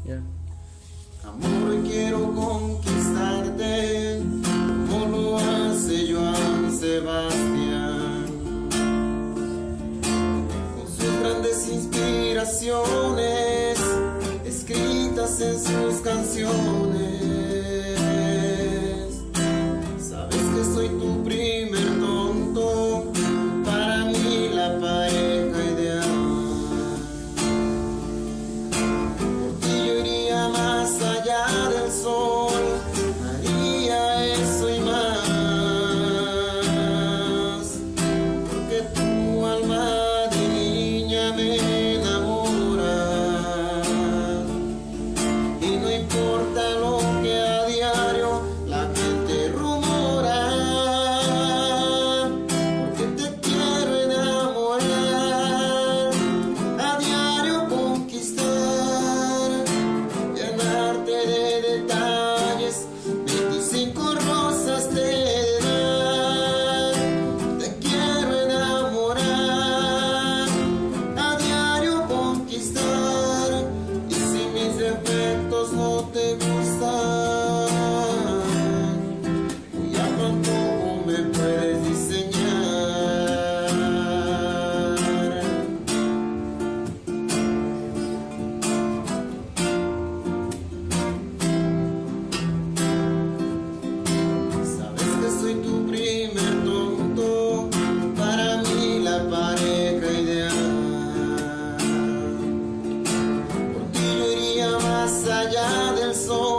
Ya. Amor, quiero conquistarte como lo hace Joan Sebastián, con sus grandes inspiraciones escritas en sus canciones. Sabes que soy tu primer tonto, para mí la pareja ideal. Por ti yo iría más allá del sol, haría eso y más, porque tu alma de niña me enamora. Y no importa lo que a diario la gente rumora, porque te quiero enamorar, a diario conquistar, llenarte de detalles, 25 rosas te dar. Te quiero enamorar, a diario conquistar, y si mis defectos no te gustan, ya pronto me puedes diseñar. Sabes que soy tu primer tonto, para mí la pareja ideal. Por ti yo iría más allá del sol,